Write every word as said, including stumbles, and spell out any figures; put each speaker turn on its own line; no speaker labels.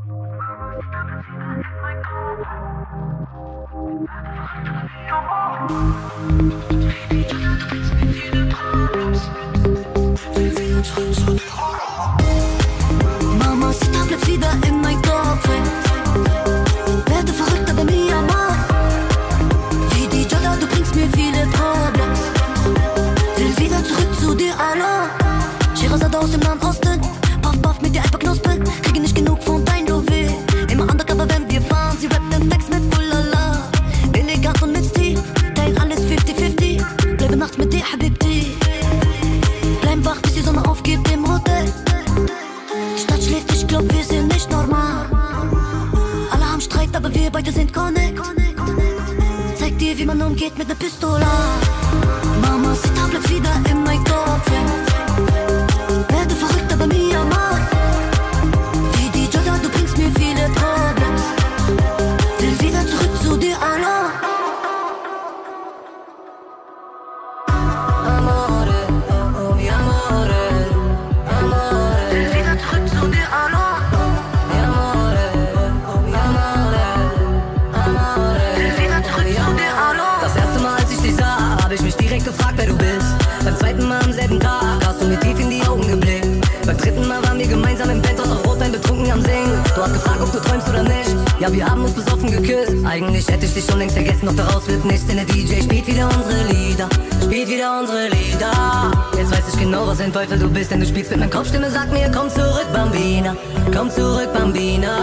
Mamacita bleibt wieder in mein Kopf hängen. Werde verrückter bei mir, Mann. Wie die Jada, du bringst mir viele Problems. Will wieder zurück zu dir, Allah. Scheherazade aus dem Nahen Osten. Puff, puff mit dir ein paar Knospen. Kriege nicht genug von dein Juwel. Immer undercover, wenn wir fahren. Sie rappt den Text mit Ulala. Elegant und mit Stil. Teil alles fifty fifty. Bleibe nachts mit dir, Habibti. Bleib wach, bis die Sonne aufgeht im Hotel. Die Stadt schläft, ich glaub, wir sind nicht normal. Alle haben Streit, aber wir beide sind connect. Zeig dir, wie man umgeht mit ne Pistola. Mamacita bleibt wieder in mein Kopf hängen. Werde verrückter bei mir, Mann. Wie die Jada, du bringst mir viele Problems. Will wieder zurück zu dir, Allah. Amore, oh mi amore, amore. Will wieder zurück zu dir, Allah. Mi amore, oh mi amore, amore. Will wieder zurück zu dir, Allah.
Das erste Mal, als ich dich sah, hab ich mich direkt gefragt, wer du bist. Beim zweiten Mal am selben Tag hast du mir tief in die Augen geblickt. Beim dritten Mal waren wir gemeinsam im Penthouse auf Rotwein betrunken am Singen. Du hast gefragt, ob du träumst oder nicht. Ja, wir haben uns besoffen geküsst. Eigentlich hätte ich dich schon längst vergessen, doch daraus wird nichts. Denn der D J spielt wieder unsere Lieder, spielt wieder unsere Lieder. Jetzt weiß ich genau, was ein Teufel du bist, denn du spielst mit meiner Kopfstimme. Sag mir, komm zurück, Bambina, komm zurück, Bambina.